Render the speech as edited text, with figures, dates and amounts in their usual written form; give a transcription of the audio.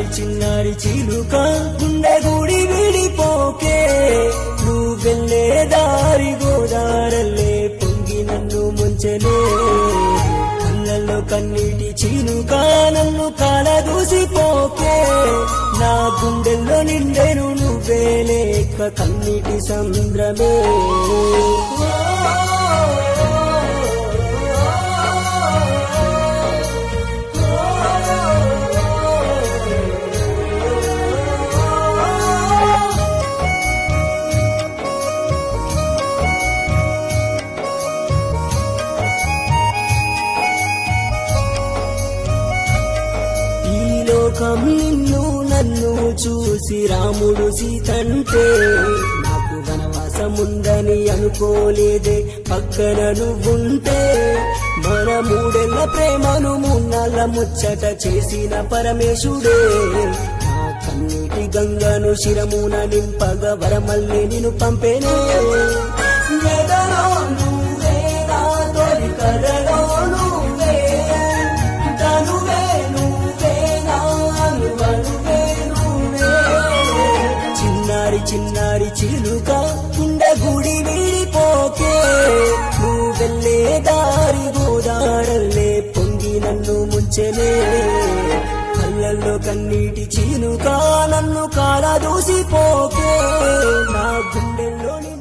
చిన్నారి చిలుక గుండె గుడి విడిపోకే నువ్వెళ్ళే దారి గోదారల్లే పొంగి నన్ను ముంచలే కళ్ళల్లో కన్నీటి చిలుక నన్ను కాలదూసిపోకే నా గుండెల్లో నిండెను నువ్వే లేక కన్నీటి సముద్రమే లోకం నిన్ను నన్ను చూసి రాముడు సీతంటే నాకు వనవాసముందని అనుకోలేదే పక్కన నువ్వుంటే మన మూడేళ్ల ప్రేమను మూన్నాళ్ళ ముచ్చట చేసిన పరమేశుడే నా కన్నీటి గంగను శిరమున నింపగా వరమల్లి నిన్ను పంపేనే వేదలో నువ్వే నా తొలి కలలో నువ్వే తనువే చిన్నారి చిలుక గుండె గుడి విడిపోకే నువ్వెళ్ళే దారి గోదారల్లే పొంగి నన్ను ముంచెనే కళ్ళల్లో కన్నీటి చిలుక నన్ను కాలదూసిపోకే నా గుండెల్లోని